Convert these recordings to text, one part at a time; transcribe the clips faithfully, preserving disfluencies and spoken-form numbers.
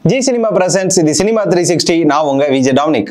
G Cinema presents the Cinema three sixty. நான் உங்க Vijay Dominic.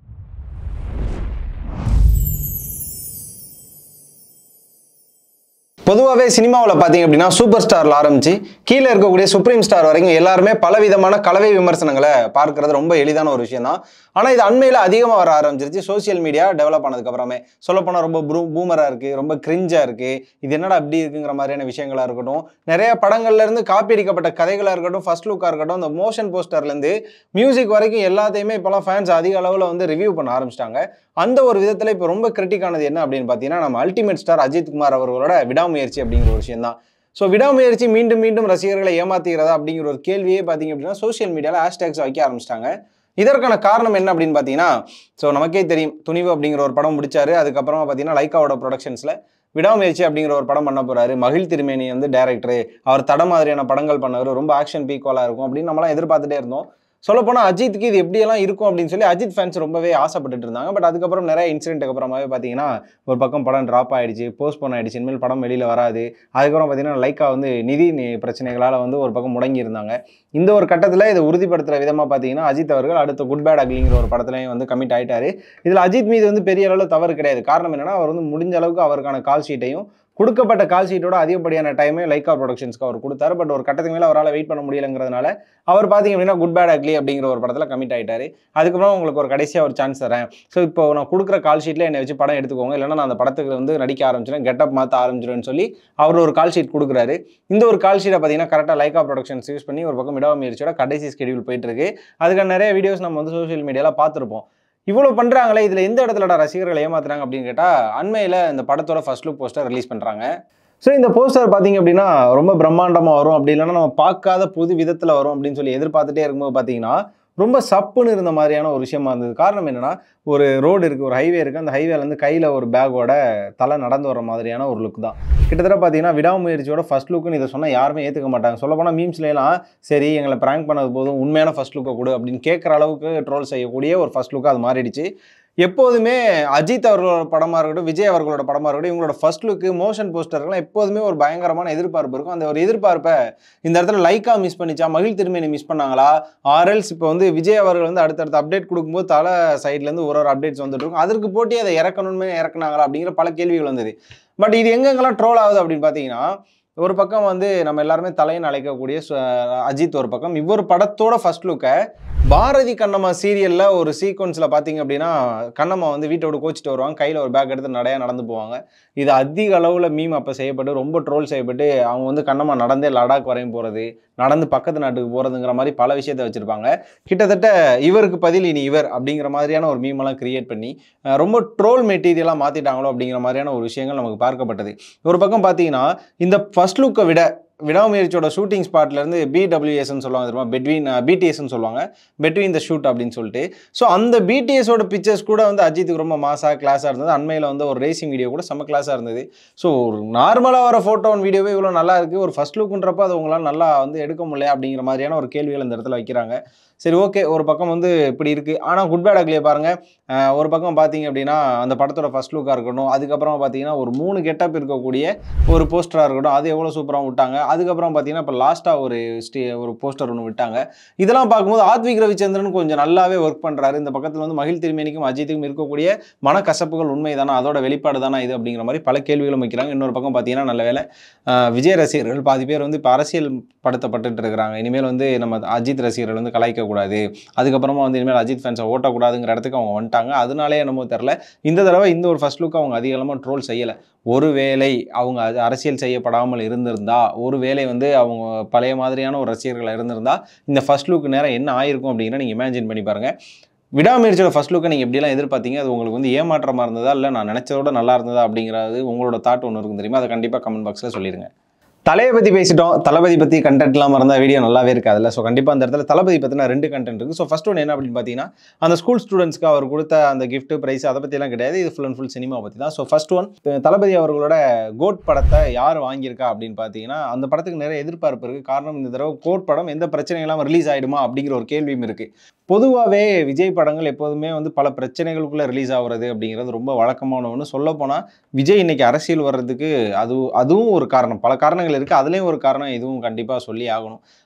பொதுவாகவே சினிமாவில் பார்த்தீங்க அப்படின்னா சூப்பர் ஸ்டாரில் ஆரம்பிச்சு கீழே இருக்கக்கூடிய சுப்ரீம் ஸ்டார் வரைக்கும் எல்லாருமே பலவிதமான கலவை விமர்சனங்களை பார்க்கறது ரொம்ப எளிதான ஒரு விஷயம் தான். ஆனால் இது அண்மையில் அதிகமாக வர ஆரம்பிச்சிருச்சு சோசியல் மீடியா டெவலப் ஆனதுக்கு அப்புறமே. சொல்லப்போனால் ரொம்ப ப்ரூ பூமராக இருக்குது, ரொம்ப கிரிஞ்சாக இருக்குது, இது என்னடா அப்படி இருக்குங்கிற மாதிரியான விஷயங்களாக இருக்கட்டும், நிறைய படங்கள்லேருந்து காப்பி அடிக்கப்பட்ட கதைகளாக இருக்கட்டும், ஃபர்ஸ்ட் லுக்காக இருக்கட்டும், இந்த மோஷன் போஸ்டர்லேருந்து மியூசிக் வரைக்கும் எல்லாத்தையுமே இப்போலாம் ஃபேன்ஸ் அதிக அளவில் வந்து ரிவ்யூ பண்ண ஆரம்பிச்சிட்டாங்க. அந்த ஒரு விதத்தில் இப்போ ரொம்ப கிரிட்டிக்கானது என்ன அப்படின்னு பார்த்தீங்கன்னா, நம்ம அல்டிமேட் ஸ்டார் அஜித் குமார் அவர்களோட விடாமுயற்சி அப்படிங்கிற ஒரு விஷயம் தான். ஸோ விடாமுயற்சி மீண்டும் மீண்டும் ரசிகர்களை ஏமாத்துகிறதா அப்படிங்கிற ஒரு கேள்வியே பார்த்தீங்க அப்படின்னா சோசியல் மீடியாவில் ஹேஷ்டேக்ஸ் வைக்க ஆரம்பிச்சிட்டாங்க. இதற்கான காரணம் என்ன அப்படின்னு பார்த்தீங்கன்னா, ஸோ நமக்கே தெரியும், துணிவு அப்படிங்கிற ஒரு படம் முடிச்சாரு. அதுக்கப்புறமா பார்த்தீங்கன்னா லைக்காவோட ப்ரொடக்ஷன்ஸில் விடாமுயற்சி அப்படிங்கிற ஒரு படம் பண்ண போறாரு. மகிழ் திருமேனி வந்து டைரக்டரு, அவர் தட மாதிரியான படங்கள் பண்ணவர், ரொம்ப ஆக்ஷன் பீக்வலாக இருக்கும் அப்படின்னு நம்மளாம் எதிர்பார்த்துட்டே இருந்தோம். சொல்லப்போனால் அஜித்துக்கு இது எப்படியெல்லாம் இருக்கும் அப்படின்னு சொல்லி அஜித் ஃபேன்ஸ் ரொம்பவே ஆசைப்பட்டுட்டு இருந்தாங்க. பட் அதுக்கப்புறம் நிறைய இன்சிடென்ட்டுக்கு அப்புறமாவே பார்த்தீங்கன்னா ஒரு பக்கம் படம் ட்ராப் ஆகிடுச்சு, போஸ்ட்போன் ஆகிடுச்சு, இனிமேல் படம் வெளியில் வராது. அதுக்கப்புறம் பார்த்தீங்கன்னா லைக்கா வந்து நிதி பிரச்சனைகளால் வந்து ஒரு பக்கம் முடங்கி இருந்தாங்க. இந்த ஒரு கட்டத்தில் இதை உறுதிப்படுத்துகிற விதமாக பார்த்தீங்கன்னா அஜித் அவர்கள் அடுத்த குட் பேட் அக்லிங்கிற ஒரு படத்துலையும் வந்து கமிட் ஆகிட்டாரு. இதில் அஜித் மீது வந்து பெரிய அளவில் தவறு கிடையாது. காரணம் என்னன்னா, அவர் வந்து முடிஞ்ச அளவுக்கு அவருக்கான கால் ஷீட்டையும் கொடுக்கப்பட்ட கால் ஷீட்டோட அதிகப்படியான டைமே லைக்கா ப்ரொடக்ஷன்ஸ்க்கு அவர் கொடுத்தாரு. பட் ஒரு கட்டத்துக்கு மேலே அவரால் வெயிட் பண்ண முடியலைங்கிறதுனால அவர் பார்த்தீங்க அப்படின்னா குட் பேட் அக்லி அப்படிங்கிற ஒரு படத்தில் கமிட் ஆகிட்டாரு. அதுக்கப்புறம் உங்களுக்கு ஒரு கடைசியாக ஒரு சான்ஸ் தரேன், ஸோ இப்போ நான் கொடுக்குற கால் ஷீட்டில் என்னை வச்சு படம் எடுத்துக்கோங்க, இல்லைன்னா நான் அந்த படத்துக்கு வந்து நடிக்க ஆரம்பிச்சிடும், கெட்டப் மாற்ற ஆரம்பிச்சிடுன்னு சொல்லி அவர் ஒரு கால் ஷீட் கொடுக்குறாரு. இந்த ஒரு கால் ஷீட்டை பார்த்தீங்கன்னா கரெக்டாக லைக்கா ப்ரொடக்ஷன்ஸ் யூஸ் பண்ணி ஒரு பக்கம் விடாமுயற்சியோட கடைசி ஸ்கெடியூல் போயிட்டு இருக்கு. அதுக்கான நிறைய வீடியோஸ் நம்ம வந்து சோஷியல் மீடியாவில் பார்த்துருப்போம். இவ்வளோ பண்ணுறாங்களே, இதில் எந்த இடத்துல ரசிகர்களை ஏமாத்துறாங்க அப்படின்னு கேட்டால், அண்மையில் இந்த படத்தோட ஃபர்ஸ்ட் லுக் போஸ்டர் ரிலீஸ் பண்ணுறாங்க. ஸோ இந்த போஸ்டர் பார்த்தீங்க அப்படின்னா ரொம்ப பிரம்மாண்டமாக வரும், அப்படி இல்லைன்னா நம்ம பார்க்காத புது விதத்தில் வரும் அப்படின்னு சொல்லி எதிர்பார்த்துட்டே இருக்கும்போது பார்த்தீங்கன்னா ரொம்ப சப்புன்னு இருந்த மாதிரியான ஒரு விஷயமா இருந்தது. காரணம் என்னன்னா, ஒரு ரோடு இருக்குது, ஒரு ஹைவே இருக்குது, அந்த ஹைவேலேருந்து கையில் ஒரு பேக்கோட தலை நடந்து வர மாதிரியான ஒரு லுக் தான். கிட்டத்தட்ட பார்த்தீங்கன்னா விடாமுயற்சியோட ஃபர்ஸ்ட் லுக்குன்னு இதை சொன்னால் யாருமே ஏற்றுக்க மாட்டாங்க. சொல்லப்போனால் மீம்ஸ்லாம் சரி எங்களை ப்ராங்க் பண்ணது போதும், உண்மையான ஃபர்ஸ்ட் லுக்கை கொடு அப்படின்னு கேட்குற அளவுக்கு ட்ரோல் செய்யக்கூடிய ஒரு ஃபர்ஸ்ட் லுக்காக அது மாறிடுச்சு. எப்போதுமே அஜித் அவர்களோட படமாக இருக்கட்டும், விஜய் அவர்களோட படமாக இருக்கட்டும், இவங்களோட ஃபர்ஸ்ட் லுக்கு மோஷன் போஸ்டர்லாம் எப்போதுமே ஒரு பயங்கரமான எதிர்பார்ப்பு இருக்கும். அந்த ஒரு எதிர்பார்ப்பை இந்த இடத்துல லைக்கா மிஸ் பண்ணிச்சா, மகிழ் திருமேனி மிஸ் பண்ணாங்களா, ஆர்எல்ஸ் இப்போ வந்து விஜய் அவர்கள் வந்து அடுத்தடுத்த அப்டேட் கொடுக்கும்போது தலை சைட்லேருந்து ஒரு ஒரு அப்டேட்ஸ் வந்துட்டு இருக்கும், அதற்கு போட்டி அதை இறக்கணுமே இறக்குனாங்களா அப்படிங்கிற பல கேள்விகள் வந்தது. பட் இது எங்கெங்கெல்லாம் ட்ரோல் ஆகுது அப்படின்னு பார்த்தீங்கன்னா, ஒரு பக்கம் வந்து நம்ம எல்லாருமே தலைன்னு அழைக்கக்கூடிய அஜித் ஒரு பக்கம், இவ்வொரு படத்தோட ஃபர்ஸ்ட் லுக்கை பாரதி கண்ணம்மா சீரியலில் ஒரு சீக்வன்ஸில் பார்த்தீங்க அப்படின்னா கண்ணம்மா வந்து வீட்டை விட்டு கோச்சிட்டு வருவாங்க, கையில் ஒரு பேக் எடுத்து நடையாக நடந்து போவாங்க. இது அதிக அளவில் மீம் அப்போ செய்யப்பட்டு ரொம்ப ட்ரோல் செய்யப்பட்டு அவங்க வந்து கண்ணம்மா நடந்தே லடாக் வரையும் போகிறது, நடந்து பக்கத்து நாட்டுக்கு போகிறதுங்கிற மாதிரி பல விஷயத்தை வச்சுருப்பாங்க. கிட்டத்தட்ட இவருக்கு பதில் இனி இவர் அப்படிங்கிற மாதிரியான ஒரு மீமெல்லாம் கிரியேட் பண்ணி ரொம்ப ட்ரோல் மெட்டீரியலாக மாற்றிட்டாங்களோ அப்படிங்கிற மாதிரியான ஒரு விஷயங்கள் நமக்கு பார்க்கப்பட்டது. ஒரு பக்கம் பார்த்தீங்கன்னா இந்த ஃபர்ஸ்ட் லுக்கை விட விடாமுயற்சியோட ஷூட்டிங் ஸ்பாட்லேருந்து பிடபிள்யூஎஸ்ன்னு சொல்லுவாங்க தெரியுமா, பெட்வீன் பிடிஎஸ்ன்னு சொல்லுவாங்க, பெட்வீன் த ஷூட் அப்படின்னு சொல்லிட்டு. ஸோ அந்த பிடிஎஸோட பிக்சர்ஸ் கூட வந்து அஜித்துக்கு ரொம்ப மாசாக கிளாஸாக இருந்தது. அண்மையில் வந்து ஒரு ரேசிங் வீடியோ கூட செம்ம கிளாஸாக இருந்தது. ஸோ ஒரு நார்மலாக வர ஃபோட்டோ ஒன் வீடியோவே இவ்வளோ நல்லா இருக்குது, ஒரு ஃபர்ஸ்ட் லுக்குன்றப்போ அது உங்களால் நல்லா வந்து எடுக்க முடியல அப்படிங்கிற மாதிரியான ஒரு கேள்விகள் இந்த இடத்துல வைக்கிறாங்க. சரி, ஓகே, ஒரு பக்கம் வந்து இப்படி இருக்குது. ஆனால் குட் பேட் அக்லியை பாருங்கள், ஒரு பக்கம் பார்த்தீங்க அப்படின்னா அந்த படத்தோட ஃபர்ஸ்ட் லுக்காக இருக்கட்டும், அதுக்கப்புறம் பார்த்தீங்கன்னா ஒரு மூணு கெட்டப் இருக்கக்கூடிய ஒரு போஸ்டராக இருக்கட்டும், அது எவ்வளோ சூப்பராக விட்டாங்க. அதுக்கப்புறம் பார்த்தீங்கன்னா இப்போ லாஸ்ட்டாக ஒரு ஸ்டே ஒரு போஸ்டர் ஒன்று விட்டாங்க. இதெல்லாம் பார்க்கும்போது ஆத்விக் ரவிச்சந்திரன் கொஞ்சம் நல்லாவே ஒர்க் பண்ணுறாரு. இந்த பக்கத்தில் வந்து மகிழ் திருமேனிக்கும் அஜித்துக்கும் இருக்கக்கூடிய மனக்கசப்புகள் உண்மை தானே, அதோட வெளிப்பாடு தானே இது அப்படிங்கிற மாதிரி பல கேள்விகளும் வைக்கிறாங்க. இன்னொரு பக்கம் பார்த்தீங்கன்னா நல்ல வேலை விஜய் ரசிகர்கள் பாதி பேர் வந்து இப்போ அரசியல் படுத்தப்பட்டு இருக்கிறாங்க. இனிமேல் வந்து நம்ம அஜித் ரசிகர்கள் வந்து கலாய்க்கக்கூடாது, அதுக்கப்புறமா வந்து இனிமேல் அஜித் ஃபேன்ஸை ஓட்டக்கூடாதுங்கிற இடத்துக்கு அவங்க வந்துட்டாங்க. அதனாலே என்னமோ தெரில, இந்த தடவை இந்த ஒரு ஃபர்ஸ்ட் லுக்கு அவங்க அதிகமாக ட்ரோல் செய்யலை. ஒருவேளை அவங்க அது அரசியல் செய்யப்படாமல் இருந்திருந்தா, ஒருவேளை வந்து அவங்க பழைய மாதிரியான ஒரு ரசிகர்கள் இருந்திருந்தா இந்த ஃபர்ஸ்ட் லுக்கு நேரம் என்ன ஆயிருக்கும் அப்படிங்கிற நீங்கள் இமேஜின் பண்ணி பாருங்கள். விடாமுயற்சியோட ஃபர்ஸ்ட் லுக்கை நீங்கள் எப்படிலாம் எதிர்பார்த்தீங்க, அது உங்களுக்கு வந்து ஏமாற்றமாக இருந்ததா இல்லை நான் நினச்சதோட நல்லா இருந்ததா அப்படிங்கிறது உங்களோட தாட் ஒன்று இருக்கும் தெரியுமா, அதை கண்டிப்பாக கமெண்ட் பாக்ஸில் சொல்லிடுங்க. தலையை பற்றி பேசிட்டோம், தளபதி பற்றி கண்டென்ட்லாம் இருந்தால் வீடியோ நல்லாவே இருக்காதுல்ல. ஸோ கண்டிப்பாக அந்த இடத்துல தளபதி பற்றினா ரெண்டு கண்டென்ட் இருக்குது. ஸோ ஃபர்ஸ்ட் ஒன்று என்ன அப்படின்னு பார்த்தீங்கன்னா, அந்த ஸ்கூல் ஸ்டூடெண்ட்ஸ்க்கு அவர் கொடுத்த அந்த கிஃப்ட் ப்ரைஸ் அதை பற்றிலாம் கிடையாது, இது ஃபுல் அண்ட் ஃபுல் சினிமா பற்றி தான். ஸோ ஃபர்ஸ்ட் ஒன், தளபதி அவர்களோட கோட் படத்தை யார் வாங்கியிருக்கா அப்படின்னு பார்த்தீங்கன்னா அந்த படத்துக்கு நிறைய எதிர்பார்ப்பு இருக்குது. காரணம் இந்த தடவை கோட் படம் எந்த பிரச்சனையும் இல்லாமல் ரிலீஸ் ஆகிடுமா அப்படிங்கிற ஒரு கேள்வியும் இருக்குது. பொதுவாகவே விஜய் படங்கள் எப்போதுமே வந்து பல பிரச்சனைகளுக்குள்ளே ரிலீஸ் ஆகிறது அப்படிங்கிறது ரொம்ப வழக்கமான ஒன்று. சொல்லப்போனால் விஜய் இன்னைக்கு அரசியல் வர்றதுக்கு அது அதுவும் ஒரு காரணம், பல காரணங்கள் இருக்குது, அதுலேயும் ஒரு காரணம் இதுவும் கண்டிப்பாக சொல்லி ஆகணும்.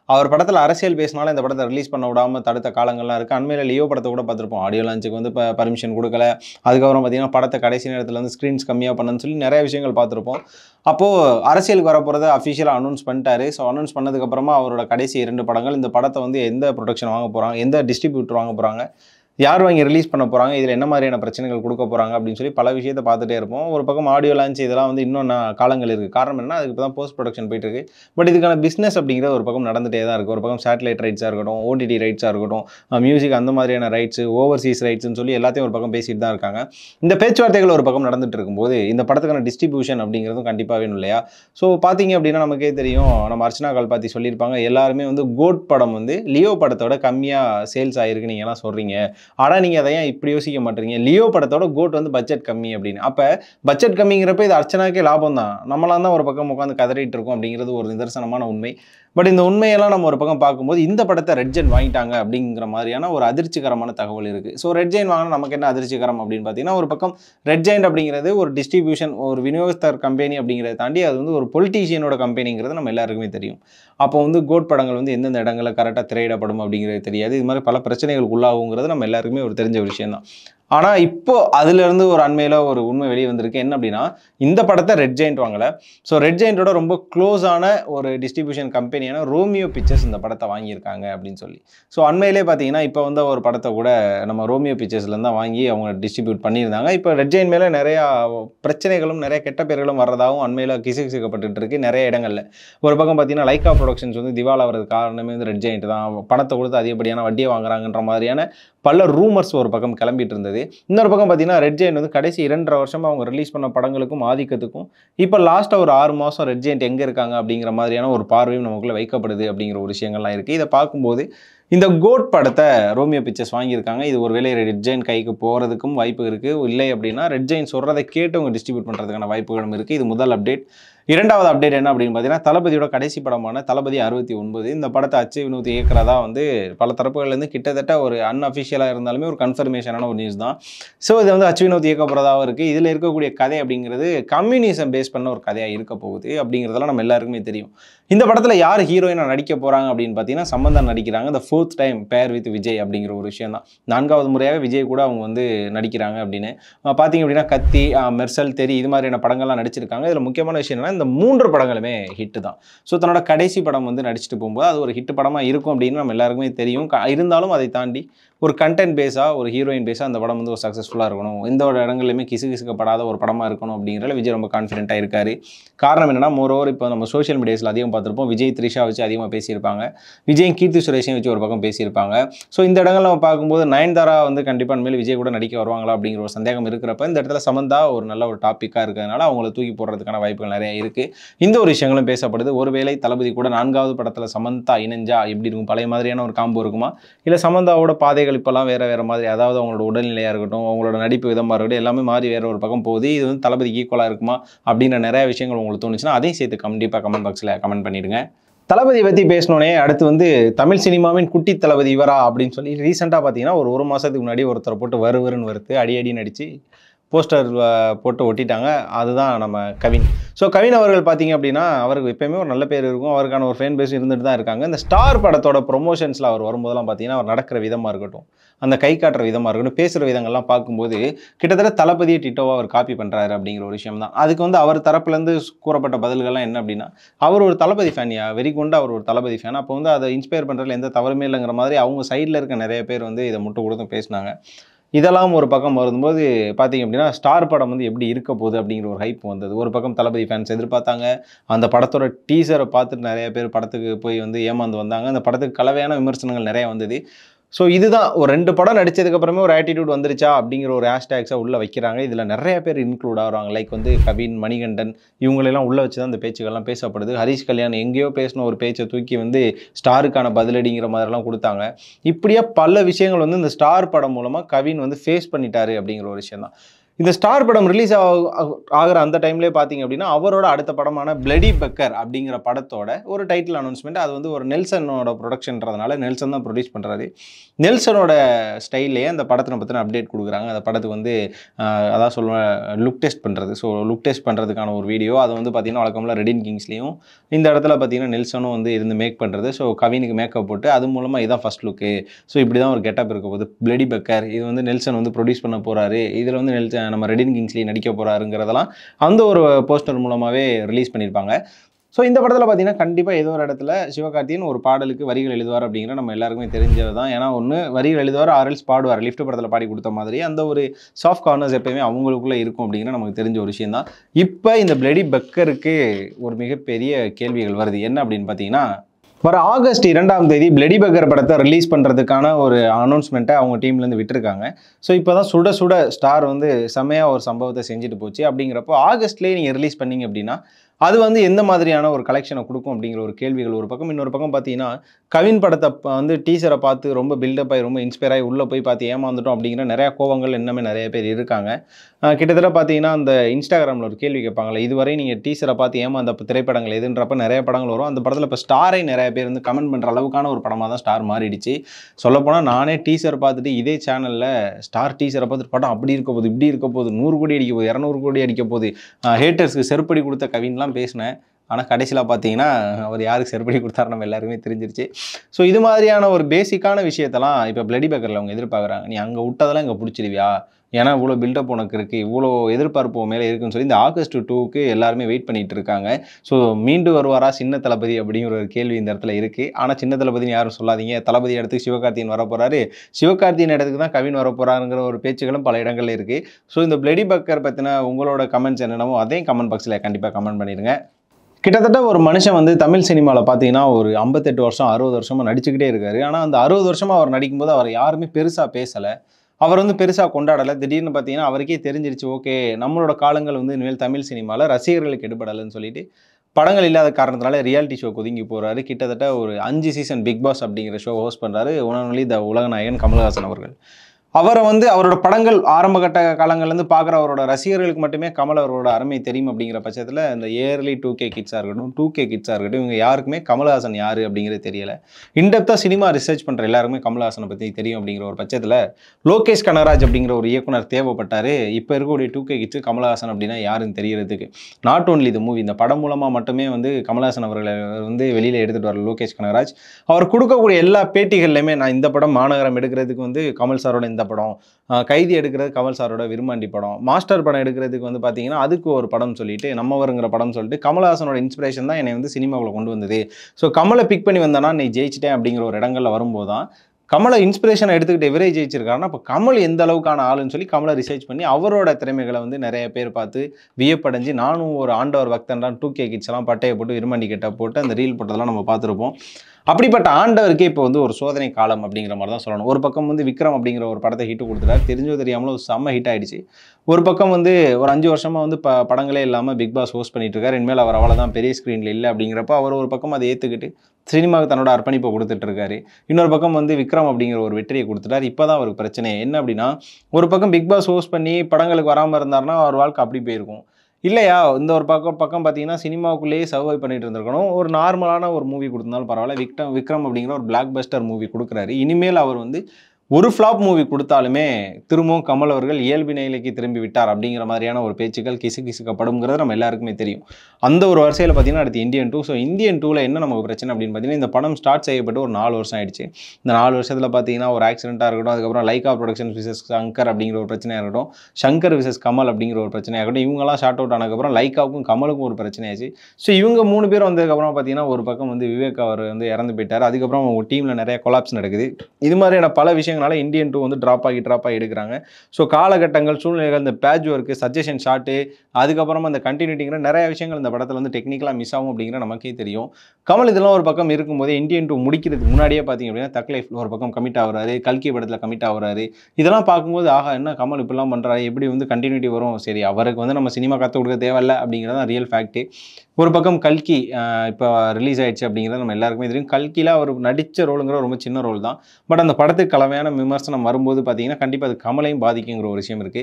அவர் படத்தில் அரசியல் பேசினாலும் இந்த படத்தை ரிலீஸ் பண்ண விடாமல் தடுத்த காலங்கள்லாம் இருக்குது. அண்மையில் லியோ படத்தை கூட பார்த்துருப்போம். ஆடியோ லான்ச்சுக்கு வந்து இப்போ பர்மிஷன் கொடுக்கல. அதுக்கப்புறம் பார்த்தீங்கன்னா படத்தை கடைசி நேரத்தில் வந்து ஸ்க்ரீன்ஸ் கம்மியாக பண்ணுன்னு சொல்லி நிறைய விஷயங்கள் பார்த்துருப்போம். அப்போது அரசியலுக்கு வரப்போகிறத அஃபிஷியலாக அனௌன்ஸ் பண்ணிட்டாரு. ஸோ அனௌன்ஸ் பண்ணதுக்கப்புறமா அவரோட கடைசி இரண்டு படங்கள் இந்த படத்தை வந்து எந்த ப்ரொடக்ஷன் வாங்க போகிறாங்க, எந்த டிஸ்ட்ரிபியூட்டர் வாங்க போகிறாங்க, யார் வாங்கி ரிலீஸ் பண்ண போகிறாங்க, இதில் என்ன மாதிரியான பிரச்சனைகள் கொடுக்க போகிறாங்க அப்படின்னு சொல்லி பல விஷயத்தை பார்த்துட்டே இருப்போம். ஒரு பக்கம் ஆடியோ லான்ச் இதெல்லாம் வந்து இன்னும் காலங்கள் இருக்குது. காரணம் என்ன, அதுக்கு இப்போ தான் போஸ்ட் ப்ரொடக்ஷன் போயிட்டு இருக்கு. பட் இதுக்கான பிஸ்னஸ் அப்படிங்கிறது ஒரு பக்கம் நடந்துகிட்டே தான் இருக்குது. ஒரு பக்கம் சேட்டலைட் ரைட்ஸாக இருக்கட்டும், ஓடிடி ரைட்ஸாக இருக்கட்டும், மியூசிக் அந்த மாதிரியான ரைட்ஸு, ஓவர்சீஸ் ரைட்ஸ்னு சொல்லி எல்லாத்தையும் ஒரு பக்கம் பேசிட்டு தான் இருக்காங்க. இந்த பேச்சுவார்த்தைகள் ஒரு பக்கம் நடந்துட்டு இருக்கும்போது இந்த படத்துக்கான டிஸ்ட்ரிபியூஷன் அப்படிங்கிறதும் கண்டிப்பாக வேணும் இல்லையா? ஸோ பார்த்தீங்க அப்படின்னா நமக்கே தெரியும், நம்ம அர்ச்சனா கல்பாத்தி சொல்லியிருப்பாங்க, எல்லாருமே வந்து கோட் படம் வந்து லியோ படத்தோட கம்மியாக சேல்ஸ் ஆகிருக்கு நீங்கள்லாம் சொல்கிறீங்க. ஆனால் நீங்கள் அதை இப்படி யோசிக்க மாட்டீங்க, லியோ படத்தோட கோட் வந்து பட்ஜெட் கம்மி அப்படின்னு. அப்ப பட்ஜெட் கம்மிங்கிறப்ப இது அர்ச்சனாக்கே லாபம் தான். நம்மளாம் தான் ஒரு பக்கம் உட்காந்து கதறிட்டு இருக்கோம் அப்படிங்கிறது ஒரு நிதர்சனமான உண்மை. பட் இந்த உண்மையெல்லாம் நம்ம ஒரு பக்கம் பார்க்கும்போது இந்த படத்தை ரெட் ஜெயின் வாங்கிட்டாங்க அப்படிங்கிற மாதிரியான ஒரு அதிர்ச்சிகரமான தகவல் இருக்குது. ஸோ ரெட் ஜெயின் வாங்கினா நமக்கு என்ன அதிர்ச்சிகரம் அப்படின்னு பார்த்தீங்கன்னா, ஒரு பக்கம் ரெட் ஜெயின் அப்படிங்கிறது ஒரு டிஸ்ட்ரிபியூஷன், ஒரு விநியோகஸ்தர் கம்பெனி அப்படிங்கிறத தாண்டி அது வந்து ஒரு பொலிட்டீஷியனோட கம்பெனிங்கிறது நம்ம எல்லாருக்குமே தெரியும். அப்போ வந்து கோட் படங்கள் வந்து எந்தெந்த இடங்களில் கரெக்டாக திரையிடப்படும் அப்படிங்கிறது தெரியாது. இது மாதிரி பல பிரச்சனைகளுக்கு உள்ளாகுங்கிறது நம்ம எல்லாருக்குமே ஒரு தெரிஞ்ச விஷயம் தான். ஆனால் இப்போ அதுலேருந்து ஒரு அண்மையில் ஒரு உண்மை வெளியே வந்திருக்கு. என்ன அப்படின்னா, இந்த படத்தை ரெட் ஜெயிண்ட் வாங்கலை. ஸோ ரெட் ஜெயிண்டோட ரொம்ப க்ளோஸான ஒரு டிஸ்ட்ரிபியூஷன் கம்பெனியான ரோமியோ பிக்சர்ஸ் இந்த படத்தை வாங்கியிருக்காங்க அப்படின்னு சொல்லி. ஸோ அண்மையிலே பார்த்தீங்கன்னா இப்போ வந்து ஒரு படத்தை கூட நம்ம ரோமியோ பிக்சர்ஸ்லேருந்து தான் வாங்கி அவங்க டிஸ்ட்ரிபியூட் பண்ணியிருந்தாங்க. இப்போ ரெட் ஜெயிண்ட் மேலே நிறையா பிரச்சனைகளும் நிறைய கெட்ட பேர்களும் வர்றதாகவும் அண்மையில் கிசுகிசுக்கப்பட்டு இருக்கு நிறைய இடங்களில். ஒரு பக்கம் பார்த்தீங்கன்னா லைக்கா ப்ரொடக்ஷன்ஸ் வந்து திவால் ஆகிறது காரணமே வந்து ரெட் ஜெயிண்ட் தான், பணத்தை கொடுத்து அதிகப்படியான வட்டியை வாங்குறாங்கன்ற மாதிரியான பல ரூமர்ஸ் ஒரு பக்கம் கிளம்பிட்டு இருந்தது. இன்னொரு பக்கம் பார்த்தீங்கன்னா ரெட் ஜெயிண்ட் வந்து கடைசி இரண்டரை வருஷமாக அவங்க ரிலீஸ் பண்ண படங்களுக்கும் ஆதிக்கத்துக்கும் இப்போ லாஸ்ட்டாக ஒரு ஆறு மாதம் ரெட் ஜெயிண்ட் எங்கே இருக்காங்க அப்படிங்கிற மாதிரியான ஒரு பார்வையும் நமக்குள்ளே வைக்கப்படுது அப்படிங்கிற ஒரு விஷயங்கள்லாம் இருக்குது. இதை பார்க்கும்போது இந்த கோட் படத்தை ரோமியோ பிக்சர்ஸ் வாங்கியிருக்காங்க. இது ஒருவேளை ரெட் ஜெயிண்ட் கைக்கு போகிறதுக்கும் வாய்ப்பு இருக்குது. இல்லை அப்படின்னா ரெட் ஜெயிண்ட் சொல்கிறதை கேட்டு அவங்க டிஸ்ட்ரிபியூட் பண்ணுறதுக்கான வாய்ப்புகளும் இருக்குது. இது முதல் அப்டேட். இரண்டாவது அப்டேட் என்ன அப்படின்னு பார்த்தீங்கன்னா, தளபதியோட கடைசி படமான தளபதி அறுபத்தி ஒன்பது இந்த படத்தை அச்சு வினோத் இயக்கிறதா வந்து பல தரப்புகள்லேருந்து கிட்டத்தட்ட ஒரு அன்அஃபிஷியலாக இருந்தாலுமே ஒரு கன்ஃபர்மேஷனான ஒரு நியூஸ் தான். ஸோ இது வந்து அச்சு வினோத் இயக்க போகிறதாகவும் இருக்குது. இதில் இருக்கக்கூடிய கதை அப்படிங்கிறது கம்யூனிசம் பேஸ் பண்ண ஒரு கதையாக இருக்க போகுது அப்படிங்கிறதெல்லாம் நம்ம எல்லாருக்குமே தெரியும். இந்த படத்தில் யார் ஹீரோயினாக நடிக்க போகிறாங்க அப்படின்னு பார்த்தீங்கன்னா, சம்பந்தா நடிக்கிறாங்க. இந்த fourth time pair with Vijay அப்படிங்கிற ஒரு விஷயம் தான். நான்காவது முறையாக விஜய் கூட அவங்க வந்து நடிக்கிறாங்க அப்படின்னு பார்த்தீங்க அப்படின்னா, கத்தி, மெர்சல், தெரி இது மாதிரியான படங்கள்லாம் நடிச்சிருக்காங்க. இதில் முக்கியமான விஷயம் என்னன்னா, இந்த மூன்று படங்களுமே ஹிட்டு தான். ஸோ தன்னோட கடைசி படம் வந்து நடிச்சுட்டு போகும்போது அது ஒரு ஹிட் படமாக இருக்கும் அப்படின்னு நம்ம எல்லாருக்குமே தெரியும். இருந்தாலும் அதை தாண்டி ஒரு கண்டென்ட் பேஸாக, ஒரு ஹீரோயின் பேஸாக அந்த படம் வந்து ஒரு சக்ஸஸ்ஃபுல்லாக இருக்கணும், எந்த ஒரு இடங்கள்லையுமே கிசு கிசுக்கப்படாத ஒரு படமாக இருக்கணும் அப்படிங்கிறத விஜய் ரொம்ப கான்ஃபிடென்ட்டாக இருக்காரு. காரணம் என்னன்னா, மோரோவர் இப்போ நம்ம சோஷியல் மீடியாஸில் அதிகம் பார்த்துருப்போம். விஜய் த்ரிஷா வச்சு அதிகமாக பேசியிருப்பாங்க, விஜய் கீர்த்தி சுரேஷையும் வச்சு ஒரு பக்கம் பேசியிருப்பாங்க. ஸோ இந்த இடங்கள் நம்ம பார்க்கும்போது நயன்தாரா வந்து கண்டிப்பாக மேலே விஜய் கூட நடிக்க வருவாங்களா அப்படிங்கிற ஒரு சந்தேகம் இருக்கிறப்ப இந்த இடத்துல சமந்தா ஒரு நல்ல ஒரு டாப்பிக்காக இருக்கிறதுனால அவங்கள தூக்கி போடுறதுக்கான வாய்ப்புகள் நிறைய இருக்குது. இந்த ஒரு விஷயங்களும் பேசப்படுது. ஒருவேளை தளபதி கூட நான்காவது படத்தில் சமந்தா இணைஞ்சா எப்படி இருக்கும், பழைய மாதிரியான ஒரு காம்போ இருக்குமா, இல்லை சமந்தாவோட பாதைகள் இப்போலாம் வேறு வேறு மாதிரி, அதாவது அவங்களோட உடல்நிலையாக இருக்கட்டும், அவங்களோட நடிப்பு விதமாக இருக்கட்டும், எல்லாமே மாறி வேறு ஒரு பக்கம் போகுது. இது வந்து தளபதிக்கு ஈக்குவலாக இருக்குமா அப்படின்ற நிறைய விஷயங்கள் உங்களுக்கு தோணுச்சுன்னா அதையும் சேர்த்து கண்டிப்பாக கமெண்ட் பாக்ஸில் கமெண்ட் பண்ணிடுங்க. தளபதி பற்றி பேசணுன்னே அடுத்து வந்து தமிழ் சினிமாவின் குட்டி தளபதி இவரா அப்படின்னு சொல்லி ரீசெண்டாக பார்த்தீங்கன்னா ஒரு ஒரு மாதத்துக்கு முன்னாடி ஒருத்தரை போட்டு வருவருன்னு வருத்து அடி அடி நடித்து போஸ்டர் போட்டு ஒட்டிட்டாங்க. அதுதான் நம்ம கவின். ஸோ கவின் அவர்கள் பார்த்தீங்க அப்படின்னா அவருக்கு எப்பயுமே ஒரு நல்ல பேர் இருக்கும், அவருக்கான ஒரு ஃபேன் பேஸ் இருந்துட்டு தான் இருக்காங்க. இந்த ஸ்டார் படத்தோட ப்ரொமோஷன்ஸில் அவர் வரும்போதெல்லாம் பார்த்தீங்கன்னா அவர் நடக்கிற விதமாக இருக்கட்டும், அந்த கை காட்டுற விதமாக இருக்கட்டும், பேசுகிற விதங்கள்லாம் பார்க்கும்போது கிட்டத்தட்ட தளபதியை டிட்டோவாக அவர் காப்பி பண்ணுறாரு அப்படிங்கிற ஒரு விஷயம் தான். அதுக்கு வந்து அவர் தரப்புலேருந்து கூறப்பட்ட பதில்கள்லாம் என்ன அப்படின்னா, அவர் ஒரு தளபதி ஃபேனியா, வெறி கொண்டு அவர் ஒரு தளபதி ஃபேன், அப்போ வந்து அதை இன்ஸ்பயர் பண்ணுறதுல எந்த தவறுமே இல்லைங்கிற மாதிரி அவங்க சைடில் இருக்க நிறைய பேர் வந்து இதை முட்டு கொடுத்து பேசினாங்க. இதெல்லாம் ஒரு பக்கம் வரும்போது பார்த்தீங்க அப்படின்னா, ஸ்டார் படம் வந்து எப்படி இருக்க போகுது அப்படிங்கிற ஒரு ஹைப் வந்தது. ஒரு பக்கம் தளபதி ஃபேன்ஸ் எதிர்பார்த்தாங்க. அந்த படத்தோட டீசரை பார்த்துட்டு நிறைய பேர் படத்துக்கு போய் வந்து ஏமாந்து வந்தாங்க. அந்த படத்துக்கு கலவையான விமர்சனங்கள் நிறைய வந்தது. ஸோ இதுதான் ஒரு ரெண்டு படம் நடித்ததுக்கப்புறமே ஒரு ஆட்டிடியூட் வந்துருச்சா அப்படிங்கிற ஒரு ஹேஷ்டேக்ஸாக உள்ளே வைக்கிறாங்க. இதில் நிறைய பேர் இன்க்ளூட் ஆகிறாங்க. லைக் வந்து கவின், மணிகண்டன் இவங்களெல்லாம் உள்ளே வச்சு தான் இந்த பேச்சுக்கள்லாம் பேசப்படுது. ஹரிஷ் கல்யாண் எங்கேயோ பேசின ஒரு பேச்சை தூக்கி வந்து ஸ்டாருக்கான பதிலடிங்கிற மாதிரிலாம் கொடுத்தாங்க. இப்படியே பல விஷயங்கள் வந்து இந்த ஸ்டார் படம் மூலமாக கவின் வந்து ஃபேஸ் பண்ணிட்டாரு அப்படிங்கிற ஒரு விஷயம் தான். இந்த ஸ்டார் படம் ரிலீஸ் ஆகிற அந்த டைம்லேயே பார்த்தீங்க அப்படின்னா அவரோட அடுத்த படமான பிளடி பெக்கர் அப்படிங்கிற படத்தோட ஒரு டைட்டில் அனௌன்ஸ்மெண்ட். அது வந்து ஒரு நெல்சனோட ப்ரொடக்ஷன்றதுனால நெல்சன் தான் ப்ரொடியூஸ் பண்ணுறாரு. நெல்சனோட ஸ்டைல்லையே அந்த படத்தினை பற்றின அப்டேட் கொடுக்குறாங்க. அந்த படத்துக்கு வந்து அதான் சொல்லுவேன் லுக் டெஸ்ட் பண்ணுறது. ஸோ லுக் டெஸ்ட் பண்ணுறதுக்கான ஒரு வீடியோ அது வந்து பார்த்தீங்கன்னா வழக்கம்ல ரெடின் கிங்ஸ்லேயும் இந்த இடத்துல பார்த்தீங்கன்னா நெல்சனும் வந்து இருந்து மேக் பண்ணுறது. ஸோ கவினுக்கு மேக்கப் போட்டு அது மூலமாக இதான் ஃபஸ்ட் லுக்கு. ஸோ இப்படி தான் ஒரு கெட்டப் இருக்க போகுது. பிளடி பெக்கர் இது வந்து நெல்சன் வந்து ப்ரொடியூஸ் பண்ண போகிறாரு. இதில் வந்து நெல்சன் நம்ம ரெடின் கிங்ஸ்லி நடிக்க போகிறாருங்கிறதெல்லாம் அந்த ஒரு போஸ்டர் மூலமாகவே ரிலீஸ் பண்ணியிருப்பாங்க. ஸோ இந்த படத்தில் பார்த்தீங்கன்னா கண்டிப்பாக ஏதோ ஒரு இடத்துல சிவகார்த்திகேயன் ஒரு பாடலுக்கு வரிகள் எழுதுவார் அப்படிங்கிற நம்ம எல்லாருக்குமே தெரிஞ்சது தான். ஏன்னா ஒன்று வரிகள் எழுதுவார், ஆர்எல்ஸ் பாடுவார். லிஃப்ட் படத்தில் பாடி கொடுத்த மாதிரி அந்த ஒரு சாஃப்ட் கார்னர்ஸ் எப்பயுமே அவங்களுக்குள்ளே இருக்கும் அப்படிங்கிற நமக்கு தெரிஞ்ச ஒரு விஷயம் தான். இப்போ இந்த பிளடி பெக்கருக்கு ஒரு மிகப்பெரிய கேள்விகள் வருது. என்ன அப்படின்னு பார்த்தீங்கன்னா வர ஆகஸ்ட் இரண்டாம் தேதி பிளடி பெக்கர் படத்தை ரிலீஸ் பண்ணுறதுக்கான ஒரு அனௌன்ஸ்மெண்ட்டை அவங்க டீம்லேருந்து விட்டுருக்காங்க. ஸோ இப்போ தான் சுட சுட ஸ்டார் வந்து செம்மையாக ஒரு சம்பவத்தை செஞ்சுட்டு போச்சு. அப்படிங்கிறப்போ ஆகஸ்ட்லேயே நீங்கள் ரிலீஸ் பண்ணீங்க அப்படின்னா அது வந்து எந்த மாதிரியான ஒரு கலெக்ஷனை கொடுக்கும் அப்படிங்கிற ஒரு கேள்விகள் ஒரு பக்கம். இன்னொரு பக்கம் பார்த்தீங்கன்னா கவின் படத்தை வந்து டீசரை பார்த்து ரொம்ப பில்டப் ஆகி ரொம்ப இன்ஸ்பயர் ஆகி உள்ளே போய் பார்த்து ஏமாந்துட்டோம் அப்படிங்கிற நிறையா கோவங்கள் இன்னமே நிறைய பேர் இருக்காங்க. கிட்டத்தட்ட பார்த்தீங்கன்னா அந்த இன்ஸ்டாகிராமில் ஒரு கேள்வி கேட்பாங்களே, இதுவரை நீங்கள் டீசரை பார்த்து ஏமாந்த திரைப்படங்கள் எதுன்றப்ப நிறைய படங்கள் வரும். அந்த படத்தில் இப்போ ஸ்டாரை நிறைய பேர் வந்து கமெண்ட் பண்ணுற அளவுக்கான ஒரு படமாக தான் ஸ்டார் மாறிடுச்சு. சொல்லப்போனால் நானே டீசர் பார்த்துட்டு இதே சேனலில் ஸ்டார் டீசரை பார்த்துட்டு படம் அப்படி இருக்க போகுது, இப்படி இருக்க போகுது, நூறு கோடி அடிக்க போகுது, இரநூறு கோடி அடிக்க போகுது, ஹேட்டர்ஸ்க்கு செருப்படி கொடுத்த கவின்லாம் பேசினேன். ஆனால் கடைசியில் பார்த்தீங்கன்னா அவர் யாருக்கு செருப்படி கொடுத்தாரு நம்ம எல்லாருமே தெரிஞ்சிருச்சு. ஸோ இது மாதிரியான ஒரு பேசிக்கான விஷயத்தெல்லாம் இப்போ பிளடி பெக்கரில் அவங்க எதிர்பார்க்குறாங்க. நீ அங்கே விட்டதெல்லாம் இங்கே பிடிச்சிருவியா, ஏன்னா இவ்வளோ பில்டப் உனக்கு இருக்குது, இவ்வளோ எதிர்பார்ப்பு மேலே இருக்குன்னு சொல்லி இந்த ஆகஸ்ட் டூக்கு எல்லாருமே வெயிட் பண்ணிட்டு இருக்காங்க. ஸோ மீண்டு வருவாரா சின்ன தளபதி அப்படிங்கிற ஒரு கேள்வி இந்த இடத்துல இருக்குது. ஆனால் சின்ன தளபதினு யாரும் சொல்லாதீங்க. தளபதி இடத்துக்கு சிவகார்த்திகேயன் வர போகிறாரு, சிவகார்த்திகேயன் இடத்துக்கு தான் கவின் வர போகிறாருங்கிற ஒரு பேச்சுகளும் பல இடங்களில் இருக்குது. ஸோ இந்த பிளடி பெக்கர் பற்றின உங்களோட கமெண்ட்ஸ் என்னென்னமோ அதையும் கமெண்ட் பாக்ஸில் கண்டிப்பாக கமெண்ட் பண்ணிடுங்க. கிட்டத்தட்ட ஒரு மனுஷன் வந்து தமிழ் சினிமாவில் பார்த்தீங்கன்னா ஒரு ஐம்பத்தெட்டு வருஷம் அறுபது வருஷமாக நடிச்சுக்கிட்டே இருக்காரு. ஆனால் அந்த அறுபது வருஷமாக அவர் நடிக்கும்போது அவர் யாருமே பெருசாக பேசலை, அவர் வந்து பெருசாக கொண்டாடலை. திடீர்னு பார்த்தீங்கன்னா அவருக்கே தெரிஞ்சிருச்சு, ஓகே நம்மளோட காலங்கள் வந்து இனிமேல் தமிழ் சினிமாவில் ரசிகர்களுக்கு எடுபடலைன்னு சொல்லிட்டு படங்கள் இல்லாத காரணத்தினால ரியாலிட்டி ஷோ ஒதுங்கி போகிறாரு. கிட்டத்தட்ட ஒரு அஞ்சு சீசன் பிக் பாஸ் அப்படிங்கிற ஷோ ஹோஸ்ட் பண்ணுறாரு. உணர்நிலை த உலகநாயகன் கமல்ஹாசன் அவர்கள். அவரை வந்து அவரோட படங்கள் ஆரம்ப கட்ட காலங்கள்லேருந்து பார்க்குற அவரோட ரசிகர்களுக்கு மட்டுமே கமல் அவரோட அருமை தெரியும். அப்படிங்கிற பட்சத்தில் இந்த இயர்லி டூ கே கிட்ஸாக இருக்கட்டும், டூ கே கிட்ஸாக இருக்கட்டும், இவங்க யாருக்குமே கமல்ஹாசன் யார் அப்படிங்கிறது தெரியலை. இன்டெப்த்தாக சினிமா ரிசர்ச் பண்ணுற எல்லாருக்குமே கமல்ஹாசனை பற்றி தெரியும். அப்படிங்கிற ஒரு பட்சத்தில் லோகேஷ் கனகராஜ் அப்படிங்கிற ஒரு இயக்குனர் தேவைப்பட்டார். இப்போ இருக்கக்கூடிய டூ கே கிட்ஸு கமல்ஹாசன் அப்படின்னா யாருன்னு தெரியறதுக்கு. நாட் ஓன்லி இந்த மூவி, இந்த படம் மூலமாக மட்டுமே வந்து கமல்ஹாசன் அவர்களை வந்து வெளியில் எடுத்துகிட்டு வர லோகேஷ் கனகராஜ் அவர் கொடுக்கக்கூடிய எல்லா பேட்டிகள்லையுமே நான் இந்த படம் மாநகரம் எடுக்கிறதுக்கு வந்து கமல் சாரோட இந்த படம், கைதி எடுக்கிறது கமல் சாரோட விரும்மாண்டி படம், மாஸ்டர் படம் எடுக்கிறதுக்கு வந்து பார்த்தீங்கன்னா அதுக்கு ஒரு படம் சொல்லிட்டு நம்மவருங்கிற படம் சொல்லிட்டு கமல்ஹாசனோட இன்ஸ்பிரேஷன் தான் என்னை வந்து சினிமாவில் கொண்டு வந்தது. ஸோ கமலை பிக் பண்ணி வந்தானா நீ ஜெயிச்சிட்டேன் அப்படிங்கிற ஒரு இடங்களில் வரும்போது தான் கமலை இன்ஸ்பிரேஷனை எடுத்துக்கிட்டு இவரே ஜெயிச்சிருக்காருன்னா அப்போ கமல் எந்த அளவுக்கான ஆளுன்னு சொல்லி கமலை ரிசர்ச் பண்ணி அவரோட திறமைகளை வந்து நிறைய பேர் பார்த்து வியப்படைஞ்சு நானும் ஒரு ஆண்டவர் பக்தன்றான் டூ கே கிட்ஸ் எல்லாம் பட்டையை போட்டு விரும்மாண்டி கிட்ட போட்டு அந்த ரீல் போட்டதெல்லாம் நம்ம பார்த்துருப்போம். அப்படிப்பட்ட ஆண்டவருக்கே இப்போ வந்து ஒரு சோதனை காலம் அப்படிங்கிற மாதிரி தான் சொல்லணும். ஒரு பக்கம் வந்து விக்ரம் அப்படிங்கிற ஒரு படத்தை ஹிட்டு கொடுத்துட்டாரு, தெரிஞ்சோ தெரியாமலும் ஒரு செம்ம ஹிட் ஆகிடுச்சு. ஒரு பக்கம் வந்து ஒரு அஞ்சு வருஷமாக வந்து ப படங்களே இல்லாமல் பிக் பாஸ் ஹோஸ்ட் பண்ணிட்டு இருக்காரு. இனிமேல் அவர் அவ்வளோதான் பெரிய ஸ்க்ரீனில் இல்லை அப்படிங்கிறப்ப அவர் ஒரு பக்கம் அதை ஏற்றுக்கிட்டு சினிமாவுக்கு தன்னோட அர்ப்பணிப்பை கொடுத்துட்டு இருக்காரு. இன்னொரு பக்கம் வந்து விக்ரம் அப்படிங்கிற ஒரு வெற்றியை கொடுத்துட்டார். இப்போ தான் அவருக்கு பிரச்சனை என்ன அப்படின்னா, ஒரு பக்கம் பிக் பாஸ் ஹோஸ்ட் பண்ணி படங்களுக்கு வராமல் இருந்தாருன்னா அவர் வாழ்க்கை அப்படி போயிருக்கும். இல்லையா இந்த ஒரு பக்கம் பக்கம் பார்த்தீங்கன்னா சினிமாவுக்குள்ளேயே சர்வை பண்ணிட்டு இருந்திருக்கணும். ஒரு நார்மலான ஒரு மூவி கொடுத்தாலும் பரவாயில்ல. விக்ரம் விக்ரம் அப்படிங்கிற ஒரு பிளாக் பஸ்டர் மூவி கொடுக்குறாரு. இனிமேல் அவர் வந்து ஒரு ஃப்ளாப் மூவி கொடுத்தாலுமே திரும்பவும் கமல் அவர்கள் இயல்பு நிலைக்கு திரும்பி விட்டார் அப்படிங்கிற மாதிரியான ஒரு பேச்சுக்கள் கிசு கிசுக்கப்படுங்கிறது நம்ம எல்லாருக்குமே தெரியும். அந்த ஒரு வரிசையில் பார்த்தீங்கன்னா அடுத்து இந்தியன் டூ. ஸோ இந்தியன் டூவில் என்ன நமக்கு பிரச்சனை அப்படின்னு பார்த்தீங்கன்னா இந்த படம் ஸ்டார்ட் செய்யப்பட்டு ஒரு நாலு வருஷம் ஆயிடுச்சு. இந்த நாலு வருஷத்தில் பார்த்தீங்கன்னா ஒரு ஆக்சிடென்ட்டாக இருக்கட்டும், அதுக்கப்புறம் லைகா ப்ரொடக்ஷன் விசஸ் சங்கர் அப்படிங்கிற ஒரு பிரச்சனையாக இருக்கட்டும், சங்கர் விசஸ் கமல் அப்படிங்கிற ஒரு பிரச்சனையாக இருக்கட்டும், இவங்கெல்லாம் ஷார்ட் அவுட் ஆனதுக்கப்புறம் லைக்காவுக்கும் கமலுக்கும் ஒரு பிரச்சனையாச்சு. ஸோ இவங்க மூணு பேர் வந்ததுக்கப்புறம் பார்த்தீங்கன்னா ஒரு பக்கம் வந்து விவேக் அவர் வந்து இறந்து போயிட்டார். அதுக்கப்புறம் அவங்க டீமில் நிறைய கொலாப்ஸ் நடக்குது. இது மாதிரியான பல விஷயங்களால இந்தியன் டூ வந்து ட்ராப் ஆகி ட்ராப் ஆகி எடுக்கிறாங்க. ஸோ காலகட்டங்கள் சூழ்நிலைகள் இந்த பேட்ச் ஒர்க்கு சஜஷன் ஷாட்டு அதுக்கப்புறமா அந்த கண்டினியூட்டிங்கிற நிறைய விஷயங்கள் இந்த படத்தில் வந்து டெக்னிக்கலாக மிஸ் ஆகும் அப்படிங்கிற நமக்கே தெரியும். கமல் இதெல்லாம் ஒரு பக்கம் இருக்கும்போது இந்தியன் டூ முடிக்கிறதுக்கு முன்னாடியே பார்த்தீங்க அப்படின்னா தக் லைஃப்ல ஒரு பக்கம் கமிட் ஆகுறாரு, கல்கி படத்தில் கமிட் ஆகுறாரு. இதெல்லாம் பார்க்கும்போது ஆகா என்ன கமல் இப்படிலாம் பண்ணுறாரு, எப்படி வந்து கண்டினியூட்டி வரும், சரி அவருக்கு வந்து நம்ம சினிமா கற்றுக் கொடுக்க தேவையில்லை அப்படிங்கிறது தான் ரியல் ஃபேக்ட்டு. ஒரு பக்கம் கல்கி இப்போ ரிலீஸ் ஆயிடுச்சு அப்படிங்கிறது நம்ம எல்லாருக்குமே தெரியும். கல்கியில் அவர் நடித்த ரோலுங்கிற ரொம்ப சின்ன ரோல் தான். பட் அந்த படத்துக்கு கலவையான விமர்சனம் வரும்போது பார்த்தீங்கன்னா கண்டிப்பாக அது கமலையும் பாதிக்குங்கிற ஒரு விஷயம் இருக்குது.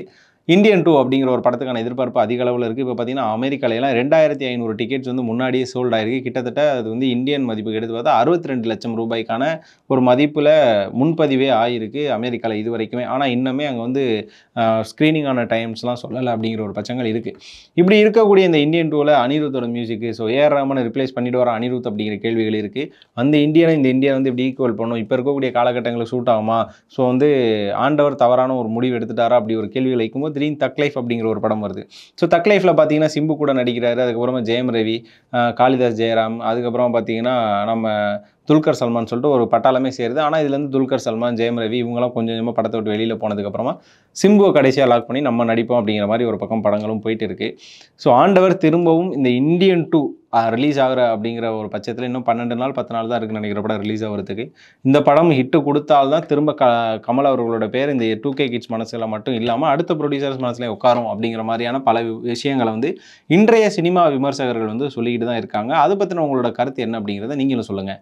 இந்தியன் டூ அப்படிங்கிற ஒரு படத்துக்கான எதிர்பார்ப்பு அதிக அளவில் இருக்குது. இப்போ பார்த்தீங்கன்னா அமெரிக்காலையெல்லாம் ரெண்டாயிரத்தி ஐநூறு டிக்கெட்ஸ் வந்து முன்னாடியே சோல்ட் ஆயிருக்கு. கிட்டத்தட்ட அது வந்து இந்தியன் மதிப்புக்கு எடுத்து பார்த்தா அறுபத்தி ரெண்டு லட்சம் ரூபாய்க்கான ஒரு மதிப்பில் முன்பதிவே ஆகிருக்கு அமெரிக்காவில் இது வரைக்குமே. ஆனால் இன்னுமே அங்கே வந்து ஸ்க்ரீனிங்கான டைம்ஸ்லாம் சொல்லலை அப்படிங்கிற ஒரு பட்சங்கள் இருக்குது. இப்படி இருக்கக்கூடிய இந்த இந்தியன் டூவில் அனிருத்தோட மியூசிக்கு, ஸோ ஏஆர் ரஹ்மானை ரிப்ளேஸ் பண்ணிட்டு வர அனிருத் அப்படிங்கிற கேள்விகள் இருக்குது. அந்த இந்தியனை இந்த இந்தியா வந்து இப்படி ஈக்குவல் பண்ணும், இப்போ இருக்கக்கூடிய காலகட்டங்களுக்கு சூட் ஆகுமா, ஸோ வந்து ஆண்டவர் தவறான ஒரு முடிவு எடுத்துட்டாரா அப்படி ஒரு கேள்விகள் வைக்கும்போது திடீர்னு தக் லைஃப் அப்படிங்கிற ஒரு படம் வருது. ஸோ தக் லைஃப்பில் பார்த்தீங்கன்னா சிம்பு கூட நடிக்கிறாரு. அதுக்கப்புறமா ஜெயம் ரவி, காளிதாஸ் ஜெயராம், அதுக்கப்புறம் பார்த்தீங்கன்னா நம்ம துல்கர் சல்மான் சொல்லிட்டு ஒரு பட்டாளமே சேருது. ஆனால் இதுலேருந்து துல்கர் சல்மான், ஜெயம் ரவி இவங்களாம் கொஞ்சம் கொஞ்சமாக படத்தை விட்டு வெளியில் போனதுக்கப்புறமா சிம்புவை கடைசியாக லாக் பண்ணி நம்ம நடிப்போம் அப்படிங்கிற மாதிரி ஒரு பக்கம் படங்களும் போயிட்டு இருக்கு. ஸோ ஆண்டவர் திரும்பவும் இந்த இந்தியன் டூ ரிலீஸ் ஆகிற அப்படிங்கிற ஒரு பட்சத்தில் இன்னும் பன்னெண்டு நாள் பத்து நாள் தான் இருக்குன்னு நினைக்கிற படம் ரிலீஸ் ஆகிறதுக்கு. இந்த படம் ஹிட்டு கொடுத்தால்தான் திரும்ப க கமல் அவர்களோட பேர் இந்த டூ கே கிட்ஸ் மனசில் மட்டும் இல்லாமல் அடுத்த ப்ரொடியூசர்ஸ் மனசில் உட்காரும் அப்படிங்கிற மாதிரியான பல விஷயங்களை வந்து இன்றைய சினிமா விமர்சகர்கள் வந்து சொல்லிக்கிட்டு தான் இருக்காங்க. அதை பற்றின உங்களோட கருத்து என்ன அப்படிங்கிறத நீங்களும் சொல்லுங்கள்.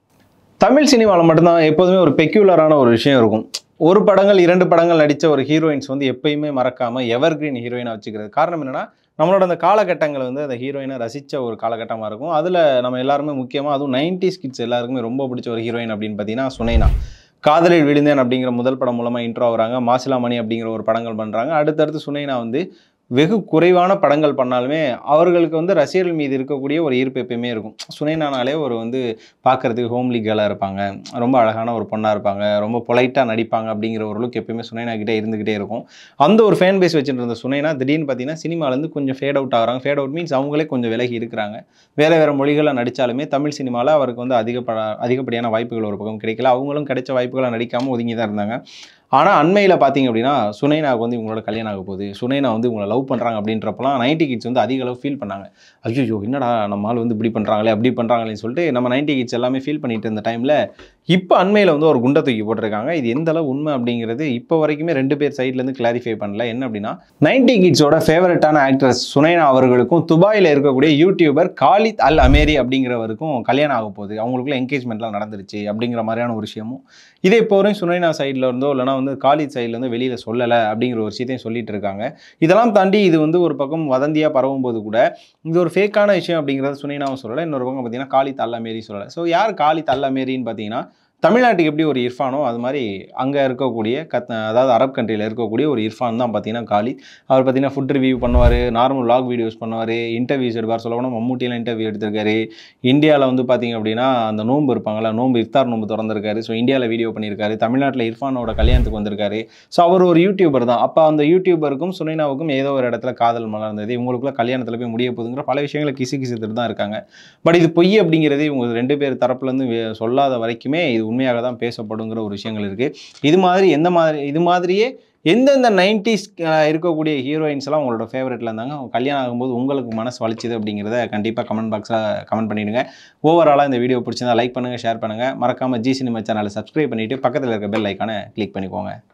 தமிழ் சினிமாவில் மட்டும்தான் எப்போதுமே ஒரு பெக்யூலரான ஒரு விஷயம் இருக்கும். ஒரு படங்கள் இரண்டு படங்கள் நடித்த ஒரு ஹீரோயின்ஸ் வந்து எப்பயுமே மறக்காமல் எவர் கிரீன் ஹீரோயினாக வச்சுக்கிறது. காரணம் என்னென்னா நம்மளோட அந்த காலகட்டங்கள் வந்து அந்த ஹீரோயினை ரசித்த ஒரு காலகட்டமாக இருக்கும். அதில் நம்ம எல்லாருமே முக்கியமாக அதுவும் நைன்டிஸ் கிட்ஸ் எல்லாருக்குமே ரொம்ப பிடிச்ச ஒரு ஹீரோயின் அப்படின்னு பார்த்தீங்கன்னா சுனைனா. காதலில் விழுந்தேன் அப்படிங்கிற முதல் படம் மூலமாக இன்ட்ரோ ஆகுறாங்க. மாசிலாமணி அப்படிங்கிற ஒரு படங்கள் பண்ணுறாங்க. அடுத்தடுத்து சுனைனா வந்து வெகு குறைவான படங்கள் பண்ணாலுமே அவர்களுக்கு வந்து ரசிகர்கள் மீது இருக்கக்கூடிய ஒரு ஈர்ப்பு எப்பயுமே இருக்கும். சுனைனானாலே ஒரு வந்து பார்க்குறதுக்கு ஹோம்லி கேர்ளாக இருப்பாங்க, ரொம்ப அழகான ஒரு பொண்ணாக இருப்பாங்க, ரொம்ப பொலைட்டாக நடிப்பாங்க அப்படிங்கிற ஒரு லுக் எப்பயுமே சுனைனா கிட்டே இருந்துகிட்டே இருக்கும். அந்த ஒரு ஃபேன் பேஸ் வச்சுட்டு இருந்த சுனைனா திடீர்னு பார்த்தீங்கன்னா சினிமாலேருந்து கொஞ்சம் ஃபேட் அவுட் ஆகிறாங்க. ஃபேட் அவுட் மீன்ஸ் அவங்களே கொஞ்சம் விலகி இருக்கிறாங்க. வேறு வேறு மொழிகளை நடித்தாலுமே தமிழ் சினிமாவில் அவருக்கு வந்து அதிகப்பட அதிகப்படியான வாய்ப்புகள் ஒரு பக்கம் கிடைக்கல. அவங்களும் கிடைச்ச வாய்ப்புகளை நடிக்காமல் ஒதுங்கி தான் இருந்தாங்க. ஆனால் அண்மையில் பார்த்தீங்க அப்படின்னா சுனைனாவுக்கு வந்து இவங்களோட கல்யாணம் ஆக போகுது, சுனைனா வந்து இவங்களை லவ் பண்ணுறாங்க அப்படின்றப்பலாம் நைன்டி கிட்ஸ் வந்து அதிக அளவு ஃபீல் பண்ணாங்க. ஐயோ என்னடா நம்ம ஆள் வந்து இப்படி பண்ணுறாங்களே அப்படி பண்ணுறாங்களேன்னு சொல்லிட்டு நம்ம நைன்டி கிட்ஸ் எல்லாமே ஃபீல் பண்ணிட்டு இருந்த டைமில் இப்போ அண்மையில் வந்து ஒரு குண்டை தூக்கி போட்டிருக்காங்க. இது எந்த அளவு உண்மை அப்படிங்கிறது இப்போ வரைக்குமே ரெண்டு பேர் சைட்லேருந்து கிளாரிஃபை பண்ணல. என்ன அப்படின்னா நைன்டி கிட்ஸோட ஃபேவரட்டான ஆக்ட்ரஸ் சுனைனா அவர்களுக்கும் துபாயில் இருக்கக்கூடிய யூடியூபர் காலித் அல் அமேரி அப்படிங்கிறவருக்கும் கல்யாணம் ஆக போகுது, அவங்களுக்குள்ள என்கேஜ்மெண்ட்லாம் நடந்துருச்சு அப்படிங்கிற மாதிரியான ஒரு விஷயமும் இதே இப்போ வரையும் சுனைனா சைடில் இருந்தோ இல்லைனா வந்து காலித் சைடில் வந்து வெளியில் சொல்லலை அப்படிங்கிற ஒரு விஷயத்தையும் சொல்லிட்டு இருக்காங்க. இதெல்லாம் தாண்டி இது வந்து ஒரு பக்கம் வதந்தியாக பரவும் போது கூட இது ஒரு ஃபேக்கான விஷயம் அப்படிங்கிறத சுனைனாவும் சொல்லலை. இன்னொரு பக்கம் பார்த்தீங்கன்னா காலித் அல் அமேரி சொல்லலை. ஸோ யார் காலித் அல் அமேரின்னு பார்த்தீங்கன்னா தமிழ்நாட்டுக்கு எப்படி ஒரு இர்ஃபானோ அது மாதிரி அங்கே இருக்கக்கூடிய கத் அதாவது அரப் கண்ட்ரியில் இருக்கக்கூடிய ஒரு இர்ஃபான் தான் பார்த்தீங்கன்னா காலித். அவர் பார்த்தீங்கன்னா ஃபுட் ரிவ்யூ பண்ணுவார், நார்மல் வ்ளாக் வீடியோஸ் பண்ணுவார், இன்டர்வியூஸ் எடுப்பார். சொல்ல போனால் மம்முட்டியில் இன்டர்வியூ எடுத்திருக்காரு. இந்தியாவில் வந்து பார்த்தீங்க அப்படின்னா அந்த நோன்பு இருப்பாங்களா, நோன்பு இஃப்தார் நோன்பு திறந்திருக்காரு. ஸோ இந்தியாவில் வீடியோ பண்ணியிருக்காரு. தமிழ்நாட்டில் இர்ஃபானோட கல்யாணத்துக்கு வந்திருக்காரு. ஸோ அவர் ஒரு யூடியூபர் தான். அப்போ அந்த யூடியூபருக்கும் சுனைனாவுக்கும் ஏதோ ஒரு இடத்துல காதல் மலர்ந்தது, இவங்களுக்குள்ள கல்யாணத்தில் போய் முடிய போகுதுங்கிற பல விஷயங்களை கிசு கிசுத்துட்டு தான் இருக்காங்க. பட் இது பொய் அப்படிங்கிறது இவங்க ரெண்டு பேர் தரப்புலேருந்து சொல்லாத வரைக்குமே இது உண்மையாக தான் பேசப்படுங்கிற ஒரு விஷயங்கள் இருக்குது. இது மாதிரி எந்த மாதிரி இது மாதிரியே எந்தெந்த நைன்டிஸ் இருக்கக்கூடிய ஹீரோயின்ஸ் எல்லாம் உங்களோட ஃபேவரட்டில் இருந்தாங்க, அவங்க கல்யாணம் ஆகும்போது உங்களுக்கு மனசு வலிச்சுது அப்படிங்கிறத கண்டிப்பாக கமெண்ட் பாக்ஸில் கமெண்ட் பண்ணிவிடுங்க. ஓவராலாக இந்த வீடியோ பிடிச்சிருந்தா லைக் பண்ணுங்கள், ஷேர் பண்ணுங்கள். மறக்காமல் ஜி சினிமா சேனலை சப்ஸ்கிரைப் பண்ணிவிட்டு பக்கத்தில் இருக்க பெல் ஐக்கானை கிளிக் பண்ணிக்கோங்க.